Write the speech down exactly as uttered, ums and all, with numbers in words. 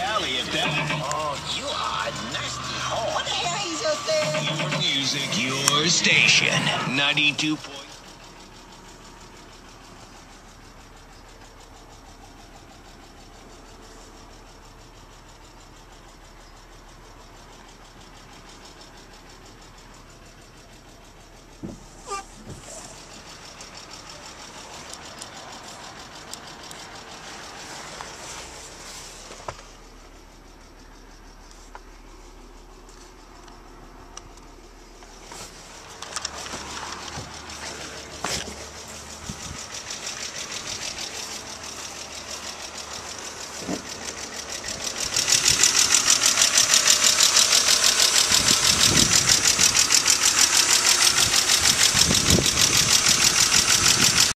alley at that. Oh, you are a nasty whore. What the hell you just said? Your music, your station. ninety-two point.